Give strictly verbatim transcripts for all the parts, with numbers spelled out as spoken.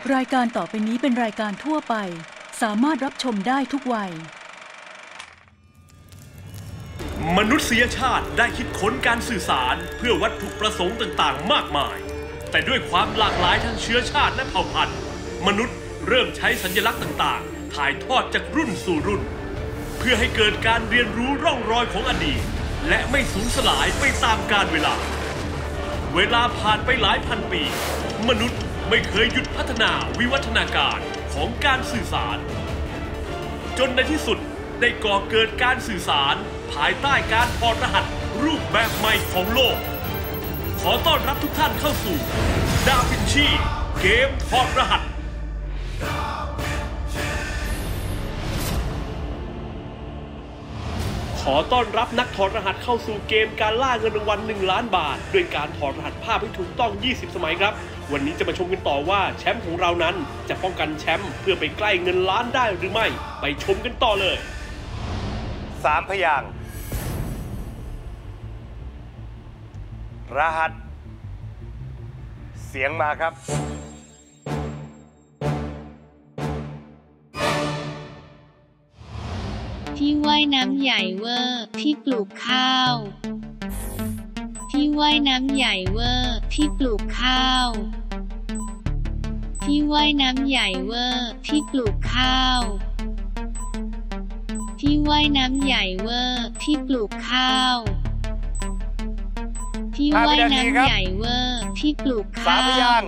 รายการต่อไปนี้เป็นรายการทั่วไปสามารถรับชมได้ทุกวัยมนุษยชาติได้คิดค้นการสื่อสารเพื่อวัตถุประสงค์ต่างๆมากมายแต่ด้วยความหลากหลายทางเชื้อชาติและเผ่าพันธุ์มนุษย์เริ่มใช้สัญลักษณ์ต่างๆถ่ายทอดจากรุ่นสู่รุ่นเพื่อให้เกิดการเรียนรู้ร่องรอยของอดีตและไม่สูญสลายไปตามกาลเวลาเวลาผ่านไปหลายพันปีมนุษย์ไม่เคยหยุดพัฒนาวิวัฒนาการของการสื่อสารจนในที่สุดได้ก่อเกิดการสื่อสารภายใต้การถอดรหัสรูปแบบใหม่ของโลกขอต้อนรับทุกท่านเข้าสู่ดาวินชีเกมถอดรหัสขอต้อนรับนักถอดรหัสเข้าสู่เกมการล่าเงินรางวัลหนึ่งล้านบาทด้วยการถอดรหัสภาพให้ถูกต้องยี่สิบสมัยครับวันนี้จะมาชมกันต่อว่าแชมป์ของเรานั้นจะป้องกันแชมป์เพื่อไปใกล้เงินล้านได้หรือไม่ไปชมกันต่อเลยสามพยางค์รหัสเสียงมาครับที่ว่ายน้ำใหญ่เวอร์ที่ปลูกข้าวที่ว่ายน้ำใหญ่เวอร์ที่ปลูกข้าวที่ว่ายน้ำใหญ่เวอร์ที่ปลูกข้าวที่ว่ายน้ำใหญ่เวอร์ที่ปลูกข้าวที่ว่ายน้ำใหญ่เวอร์ที่ปลูกข้าวสามพยางค์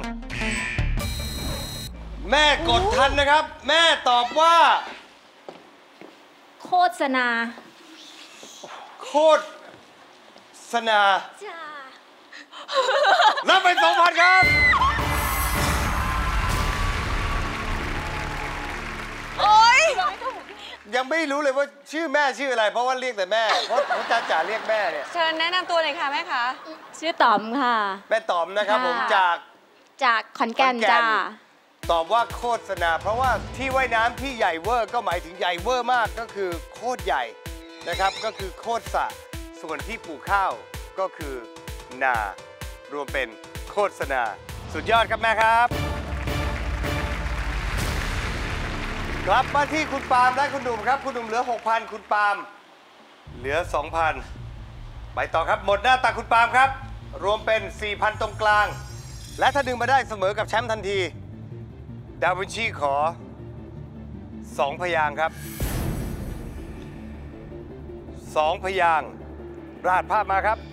แม่กดทันนะครับแม่ตอบว่าโฆษณาโฆษณาจ้ารับไปสองพันครับโอ๊ยยังไม่รู้เลยว่าชื่อแม่ชื่ออะไรเพราะว่าเรียกแต่แม่เพราะเพราะจ้าจ๋าเรียกแม่เนี่ยเชิญแนะนำตัวหน่อยค่ะแม่คะชื่อต๋อมค่ะแม่ต๋อมนะครับผมจากจากขอนแก่นจ้าตอบว่าโฆษณาเพราะว่าที่ว่ายน้ำที่ใหญ่เวอร์ก็หมายถึงใหญ่เวอร์มากก็คือโคตรใหญ่นะครับก็คือโคตรสะส่วนที่ปลูกข้าวก็คือนารวมเป็นโฆษณาสุดยอดครับแม่ครับกลับมาที่คุณปาล์มและคุณหนุ่มครับคุณหนุ่มเหลือ หกพัน คุณปาล์มเหลือ สองพัน ไปต่อครับหมดหน้าตาคุณปาล์มครับรวมเป็น สี่พัน ตรงกลางและถ้าดึงมาได้เสมอกับแชมป์ทันทีดาวินชีขอสองพยางค์ครับสองพยางค์รหัสภาพมาครับ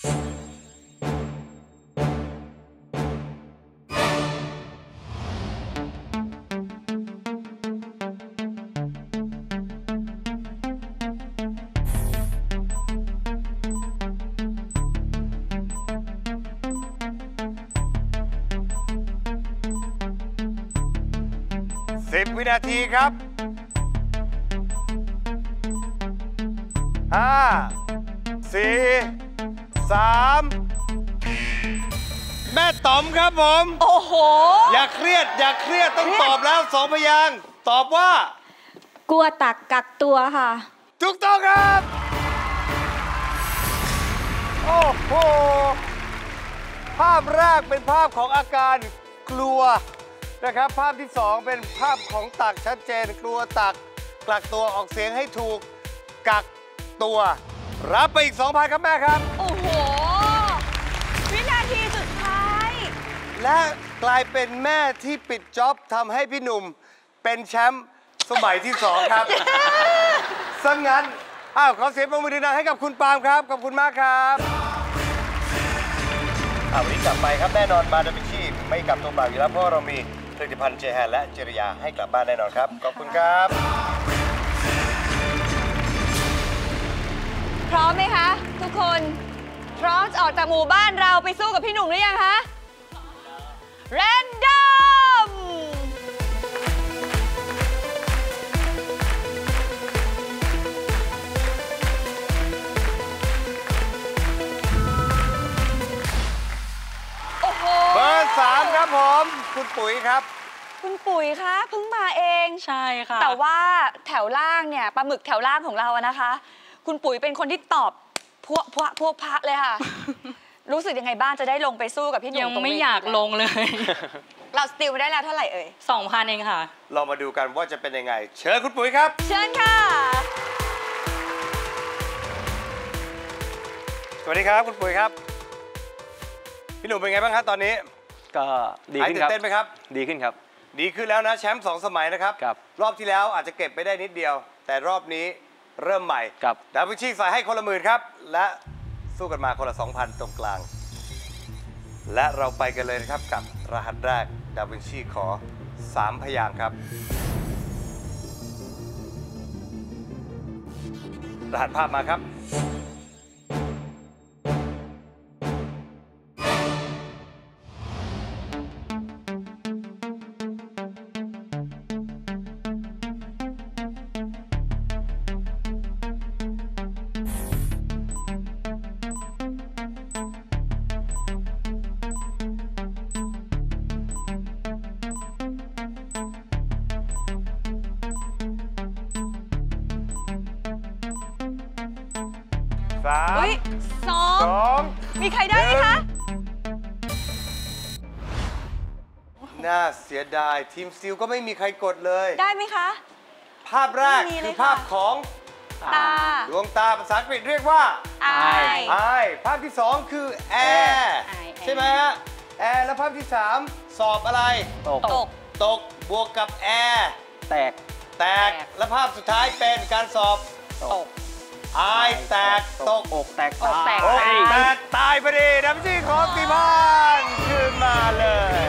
สิบวินาทีครับห้า สี่ สาม แม่ต๋อมครับผมโอ้โหอย่าเครียดอย่าเครียดต้องตอบแล้วสองพยางค์ตอบว่ากลัวตักกักตัวค่ะถูกต้องครับโอ้โหภาพแรกเป็นภาพของอาการกลัวนะครับภาพที่สองเป็นภาพของตักชัดเจนกลัวตักกักตัวออกเสียงให้ถูกกักตัวรับไปอีก สองพัน ครับแม่ครับโอ้โหวินาทีสุดท้ายและกลายเป็นแม่ที่ปิดจ็อบทำให้พี่หนุ่มเป็นแชมป์สมัยที่สองครับซะงั้นอ้าวขอเสียงปรบมือดังๆให้กับคุณปาล์มครับขอบคุณมากครับวันนี้กลับไปครับแน่นอนมาดาวินชีไม่กลับตัวเปล่าอยู่แล้วเพราะเรามีผลิตภัณฑ์เจแฮนและเจริยาให้กลับบ้านแน่นอนครับขอบคุณครับพร้อมไหมคะทุกคนพร้อมจะออกจากหมู่บ้านเราไปสู้กับพี่หนุ่มหรือยังคะแรนดอมเบอร์สามครับผมคุณปุ๋ยครับคุณปุ๋ยคะเพิ่งมาเองใช่ค่ะแต่ว่าแถวล่างเนี่ยปลาหมึกแถวล่างของเราอะนะคะคุณปุ๋ยเป็นคนที่ตอบพวกพวกพวกพระเลยค่ะรู้สึกยังไงบ้างจะได้ลงไปสู้กับพี่หนุ่มยังตรงไม่นี้อยากลงเลยเราสติลไปได้แล้วเท่าไหร่เอ่ยสองพันเองค่ะเรามาดูกันว่าจะเป็นยังไง เชิญคุณปุ๋ยครับเชิญค่ะสวัสดีครับคุณปุ๋ยครับพี่หนุ่มเป็นไงบ้างครับตอนนี้ก็ดีหายขึ้นตื่ครับนเต้นไหมครับดีขึ้นครับดีขึ้นแล้วนะแชมป์สองสมัยนะครับครับรอบที่แล้วอาจจะเก็บไปได้นิดเดียว แต่รอบนี้เริ่มใหม่ครับดาวินชีใส่ให้คนละหมื่นครับ และสู้กันมาคนละ สองพัน ตรงกลาง และเราไปกันเลยนะครับกับรหัสแรกดาวินชีขอสามพยางค์ครับ รหัสภาพมาครับ สามอุ้ยสองสองมีใครได้ไหมคะน่าเสียดายทีมซิลก็ไม่มีใครกดเลยได้ไหมคะภาพแรกไม่มีเลยคือค่ะภาพของตาดวงตาภาษาอังกฤษเรียกว่าอายไอภาพที่สองคือแอร์แอร์ใช่ไหมฮะแอร์แล้วภาพที่สามสอบอะไรตกตกตกบวกกับแอร์แตกแตกและภาพสุดท้ายเป็นการสอบตกไอแตกตกอกแตกอกแตกโอ้แตกตายพอดีน้ำจิ้มของตีพานขึ้นมาเลย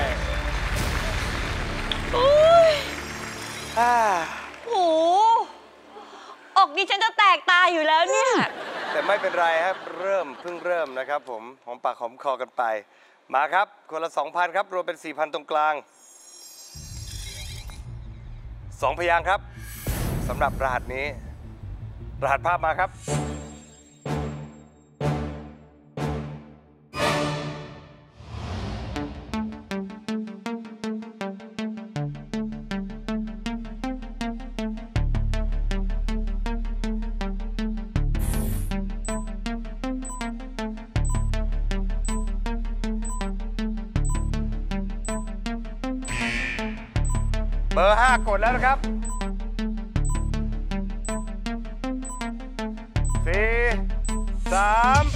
อ่าโอ้โหอกดิฉันจะแตกตายอยู่แล้วเนี่ยแต่ไม่เป็นไรครับเริ่มเพิ่งเริ่มนะครับผมหอมปากหอมคอกันไป มาครับคนละ สองพัน ครับรวมเป็น สี่พัน ตรงกลางสองพยางค์ครับสำหรับรหัสนี้ รหัสภาพมาครับ เบอร์ห้ากดแล้วนะครับสี่สาม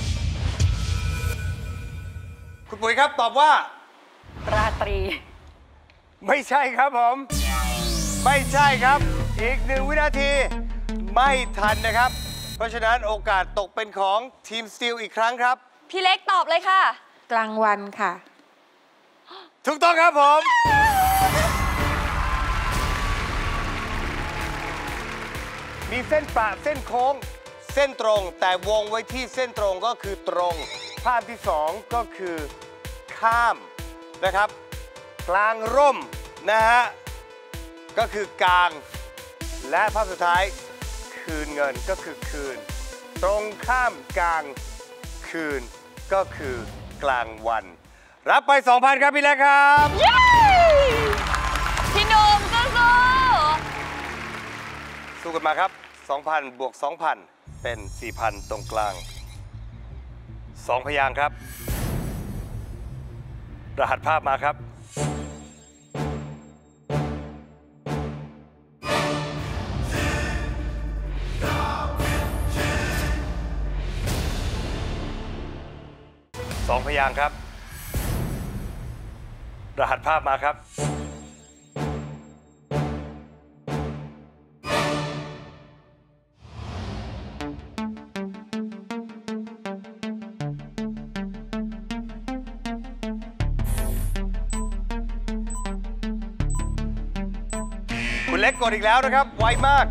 คุณปุ๋ยครับตอบว่าราตรีไม่ใช่ครับผม ไม่ใช่ครับ อีกหนึ่งวินาที ไม่ทันนะครับ เพราะฉะนั้นโอกาสตกเป็นของทีมสตีลอีกครั้งครับพี่เล็กตอบเลยค่ะกลางวันค่ะถูกต้องครับผม มีเส้นประเส้นโค้ง เส้นตรง แต่วงไว้ที่เส้นตรงก็คือตรง ภาพที่สองก็คือข้ามนะครับ กลางร่มนะฮะก็คือกลาง และภาพสุดท้ายคืนเงินก็คือคืน ตรงข้ามกลางคืนก็คือกลางวัน รับไป สองพัน ครับพี่เล็กครับเย้ พี่หนุ่มสู้สู้กันมาครับ สองพัน บวก สองพัน เป็น สี่พัน ตรงกลาง สองพยางค์ครับ รหัสภาพมาครับ สองพยางค์ครับ รหัสภาพมาครับ คุณเล็กกดอีกแล้วนะครับ ไวมาก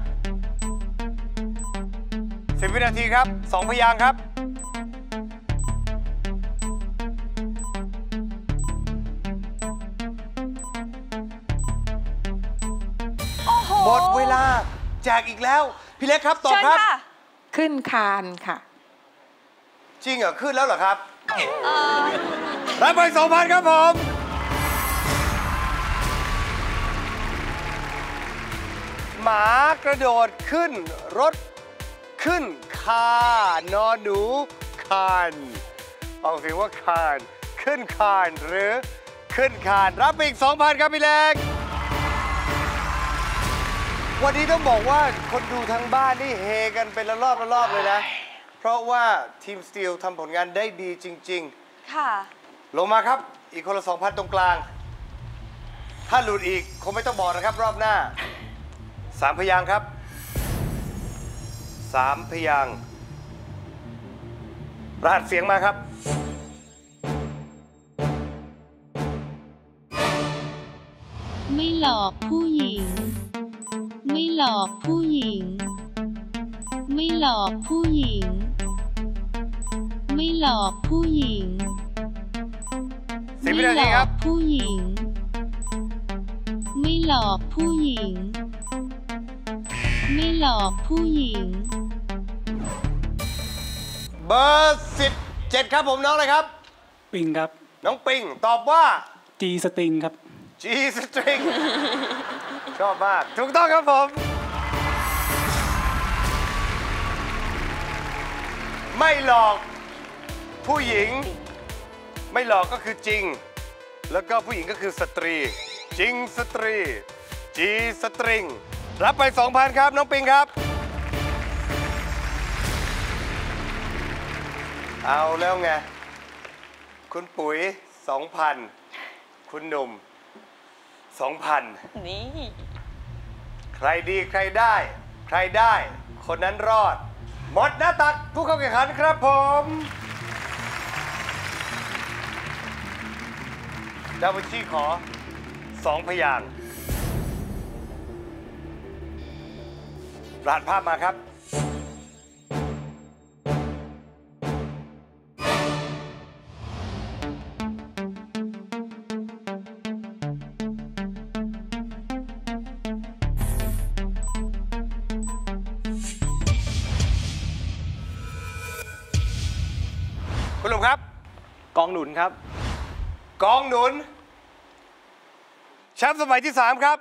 สิบ วินาทีครับ สองพยางค์ครับๆโอ้โหหมดเวลาแจกอีกแล้ว พี่เล็กครับตอบเชิญครับค่ะขึ้นคานค่ะจริงเหรอ ขึ้นแล้วเหรอครับเออรับไป สองพัน ครับผม หมากระโดดขึ้น รถขึ้นคานอนหนูคานออกเสียงว่าคานขึ้นคานหรือขึ้นคานรับไปอีก สองพัน ครับพี่เล็กวันนี้ต้องบอกว่าคนดูทางบ้านนี่เฮกันเป็นละรอบละรอบเลยนะ เพราะว่าทีมสตีลทำผลงานได้ดีจริงๆค่ะลงมาครับอีกคนละ สองพัน ตรงกลางถ้าหลุดอีกคงไม่ต้องบอกนะครับรอบหน้าสามพยางค์ครับสามพยางค์รหัสเสียงมาครับไม่หลอกผู้หญิงไม่หลอกผู้หญิงไม่หลอกผู้หญิงไม่หลอกผู้หญิงสิบวินาทีครับผู้หญิงไม่หลอกผู้หญิงไม่หลอกผู้หญิงเบอร์สิบเจ็ดครับผมน้องอะไรครับปิงครับน้องปิงตอบว่า G สตริงครับ G สตริงชอบมากถูกต้องครับผมไม่หลอกผู้หญิงไม่หลอกก็คือจริงแล้วก็ผู้หญิงก็คือสตรีจริงสตรี G สตริงรับไป สองพัน ครับน้องปิงครับเอาแล้วไงคุณปุ๋ย สองพัน คุณหนุ่ม สองพันนี่ใครดีใครได้ใครได้คนนั้นรอดหมดหน้าตักผู้เข้าแข่งขันครับผมดาวินชีขอสองพยางค์รหัสภาพมาครับคุณลุงครับกองหนุนครับกองหนุนแชมป์สมัยที่สามครับ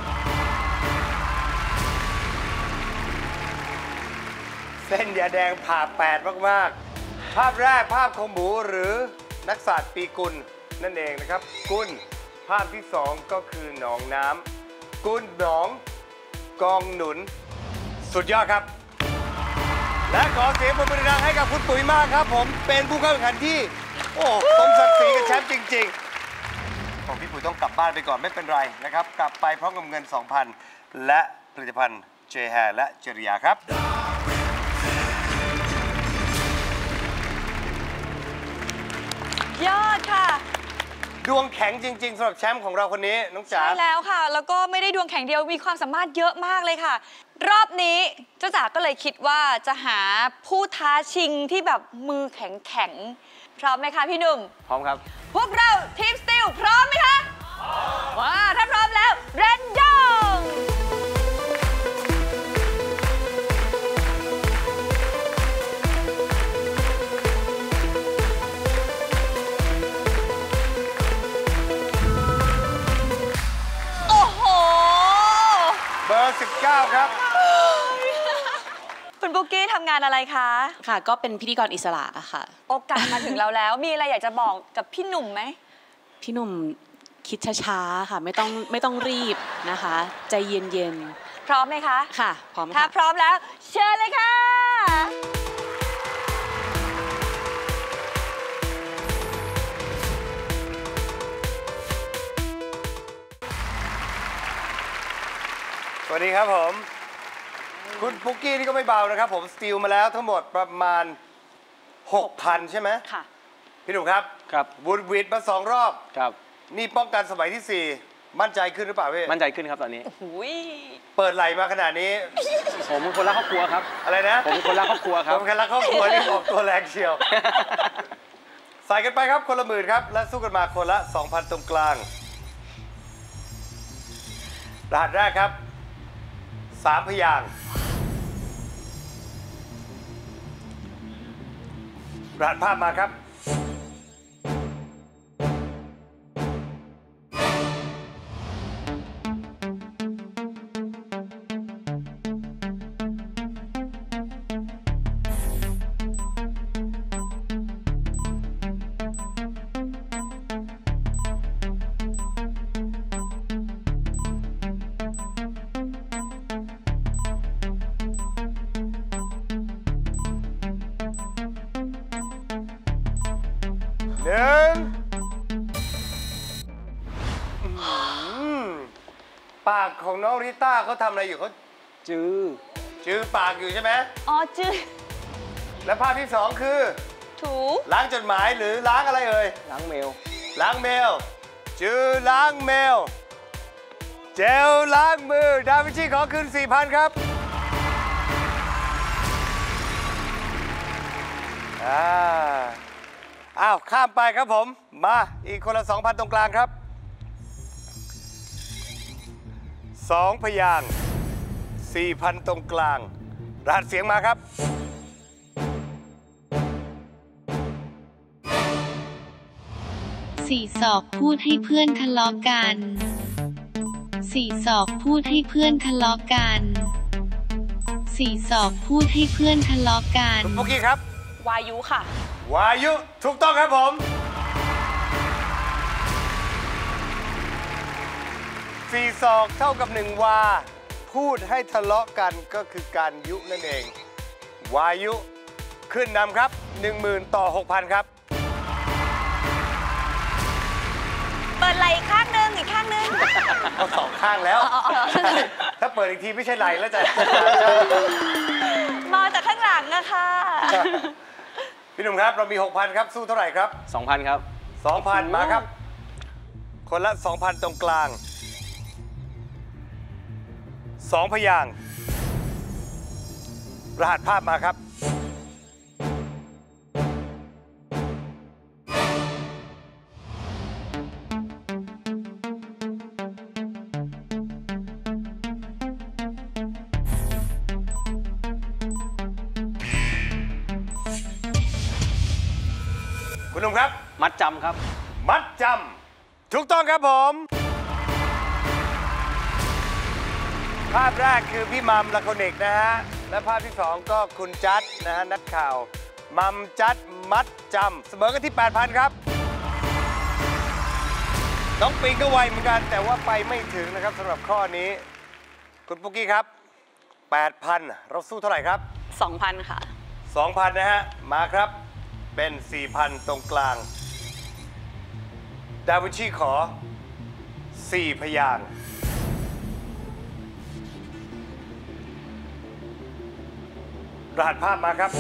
เส้นยาแดงผ่าแปดมากๆภาพแรกภาพของหมูหรือนักศาสตร์ปีกุลนั่นเองนะครับกุลภาพที่สองก็คือหนองน้ำกุลหนองกองหนุนสุดยอดครับและขอเสียงปรบมือดังให้กับคุณปุ๋ยมากครับผมเป็นผู้เข้าแข่งขันที่โอ้สมศักดิ์ศรีกับแชมป์จริงๆผมพี่ปุ๋ยต้องกลับบ้านไปก่อนไม่เป็นไรนะครับกลับไปพร้อมกับเงิน สองพัน และผลิตภัณฑ์เจแฮและเจริยาครับยอดค่ะดวงแข็งจริงๆสำหรับแชมป์ของเราคนนี้น้องจ๋าใช่แล้วค่ะแล้วก็ไม่ได้ดวงแข็งเดียวมีความสามารถเยอะมากเลยค่ะรอบนี้เจ้าจ๋าก็เลยคิดว่าจะหาผู้ท้าชิงที่แบบมือแข็งแข็งพร้อมไหมคะพี่หนุ่มพร้อมครับพวกเราทีมสตีลพร้อมไหมคะว้าถ้าพร้อมแล้วเรนดอมโอ้โหเบอร์สิบเก้าครับคุณบุ๊กกี้ทำงานอะไรคะค่ะก็เป็นพิธีกรอิสระค่ะโอกาสมาถึงเราแล้วมีอะไรอยากจะบอกกับพี่หนุ่มไหมพี่หนุ่มคิดช้าๆค่ะไม่ต้องไม่ต้องรีบนะคะใจเย็นๆพร้อมไหมคะค่ะพร้อมค่ะถ้าพร้อมแล้วเชิญเลยค่ะสวัสดีครับผมคุณปุ๊กกี้นี่ก็ไม่เบานะครับผมสตีลมาแล้วทั้งหมดประมาณ หกพัน ใช่ไหมค่ะพี่หนุ่มครับครับวูดวิดมาสองรอบครับนี่ป้องกันสมัยที่สี่มั่นใจขึ้นหรือเปล่าพี่มั่นใจขึ้นครับตอนนี้เปิดไหลมาขนาดนี้ผมเป็นคนรักครอบครัวครับอะไรนะผมเป็นคนรักครอบครัวครับผมเป็นคนรักครอบครัวนี่ออกตัวแรงเชียวใส่กันไปครับคนละหมื่นครับและสู้กันมาคนละ สองพัน ตรงกลางรหัสแรกครับสามพยางค์รหัสภาพมาครับหนึ่งปากของน้องริต้าเขาทำอะไรอยู่เขาจื้อจื้อปากอยู่ใช่ไหมอ๋อจื้อและภาพที่สองคือถูล้างจดหมายหรือล้างอะไรเอ่ยล้างเมลล้างเมลจื้อล้างเมลเจลล้างมือดาวินชีขอคืน สี่พัน ครับอ่าอ้าวข้ามไปครับผมมาอีกคนละ สองพัน ตรงกลางครับสองพยางค์ สี่พัน ตรงกลางรหัสเสียงมาครับสี่ศอกพูดให้เพื่อนทะเลาะกันสี่ศอกพูดให้เพื่อนทะเลาะกันสี่ศอกพูดให้เพื่อนทะเลาะกันคุณปุ๊กกี้ครับวายุค่ะวายุถูกต้องครับผมสี่ศอกเท่ากับหนึ่งวาพูดให้ทะเลาะกันก็คือการยุนั่นเองวายุขึ้นนำครับ หนึ่งหมื่น ต่อ หกพัน ครับเปิดไหล่อีกข้างหนึ่งอีกข้างหนึ่งก็สองข้างแล้วถ้าเปิดอีกทีไม่ใช่ไหล่แล้วจ้ะมาจากข้างหลังนะคะพี่หนุ่มครับเรามี หกพัน ครับสู้เท่าไหร่ครับสองพัน ครับสองพัน มาครับคนละ สองพัน ตรงกลางสองพยางค์รหัสภาพมาครับคุณหนุ่มครับมัดจำครับมัดจำถูกต้องครับผมภาพแรกคือพี่มัมลาโคนิกนะฮะและภาพที่สองก็คุณจัดนะฮะนักข่าวมัมจัดมัดจำเสมอกันที่ แปดพัน ครับน้องปิงก็ไวเหมือนกันแต่ว่าไปไม่ถึงนะครับสำหรับข้อนี้คุณปุ๊กกี้ครับ แปดพัน เราสู้เท่าไหร่ครับสองพัน ค่ะสองพัน นะฮะมาครับเป็น สี่พัน ตรงกลางดาวินชีขอสี่พยางค์รหัสภาพมาครับ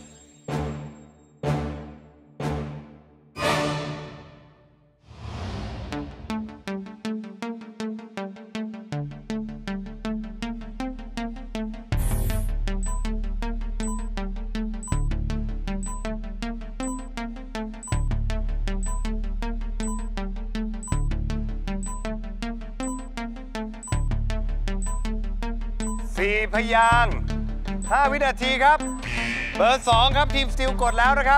สี่พยางค์ห้าวินาทีครับเบอร์สองครับทีมสตีลกดแล้วนะครับ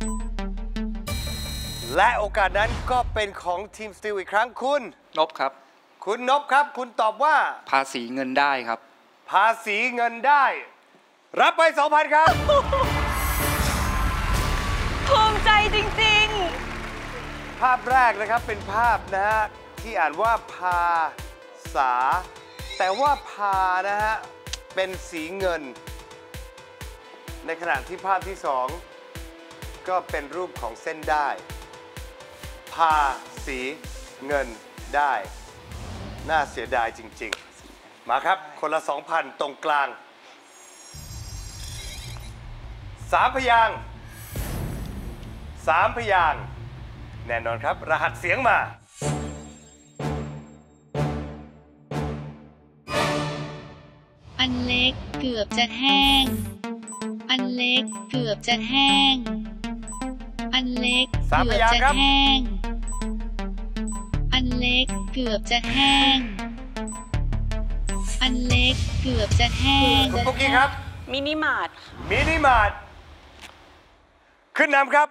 และโอกาสนั้นก็เป็นของทีมสตีลอีกครั้งคุณนพครับคุณนพครับคุณตอบว่าภาษีเงินได้ครับภาษีเงินได้รับไป สองพัน ครับภูมิใจจริงๆภาพแรกนะครับเป็นภาพนะฮะที่อ่านว่าภาษาแต่ว่าพานะฮะเป็นสีเงินในขณะที่ภาพที่สองก็เป็นรูปของเส้นได้พาสีเงินได้น่าเสียดายจริงๆมาครับคนละ สองพัน ตรงกลางสามพยางค์สามพยางค์แน่นอนครับรหัสเสียงมาอันเล็กเกือบจะแห้งอันเล็กเกือบจะแห้งอันเล็กเกือบจะแห้งอันเล็กเกือบจะแห้งอันเล็กเกือบจะแห้งคุณปุ๊กกี้ครับมินิมาร์ทมินิมาร์ทขึ้นนำครับ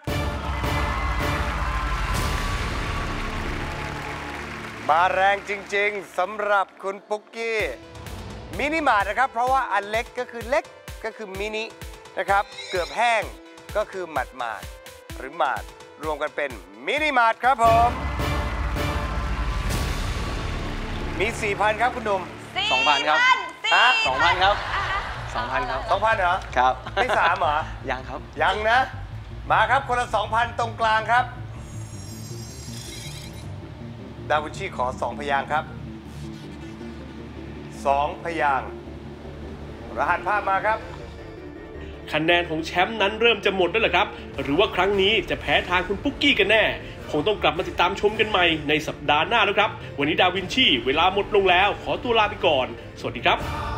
มาแรงจริงๆสำหรับคุณปุ๊กกี้มินิมาร์ทนะครับเพราะว่าอันเล็กก็คือเล็กก็คือมินินะครับเกือบแห้งก็คือหมัดหมาดหรือหมาดรวมกันเป็นมินิมาร์ทครับผมมี สี่พัน ครับคุณหนุ่มสองพัน ครับฮะสองพัน ครับสองพัน ครับสองพัน เหรอครับไม่สามเหรอยังครับยังนะมาครับคนละ สองพัน ตรงกลางครับดาวินชีขอสองพยางค์ครับสองพยางค์รหัสภาพมาครับคะแนนของแชมป์นั้นเริ่มจะหมดแล้วเหรอครับหรือว่าครั้งนี้จะแพ้ทางคุณปุ๊กกี้กันแน่คงต้องกลับมาติดตามชมกันใหม่ในสัปดาห์หน้าแล้วครับวันนี้ดาวินชีเวลาหมดลงแล้วขอตัวลาไปก่อนสวัสดีครับ